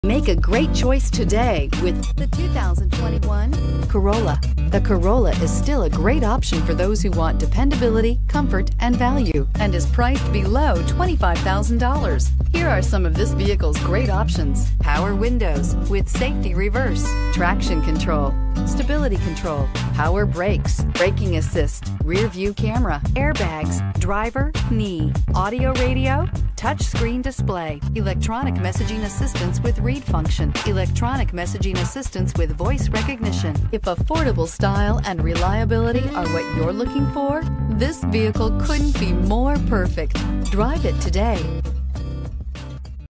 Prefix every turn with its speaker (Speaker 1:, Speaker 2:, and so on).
Speaker 1: Make a great choice today with the 2021 Corolla. The Corolla is still a great option for those who want dependability, comfort, and value, and is priced below $25,000. Here are some of this vehicle's great options: power windows with safety reverse, traction control, stability control, power brakes, braking assist, rear view camera, airbags, driver, knee, audio radio, touchscreen display, electronic messaging assistance with read function, electronic messaging assistance with voice recognition. If affordable style and reliability are what you're looking for, this vehicle couldn't be more perfect. Drive it today.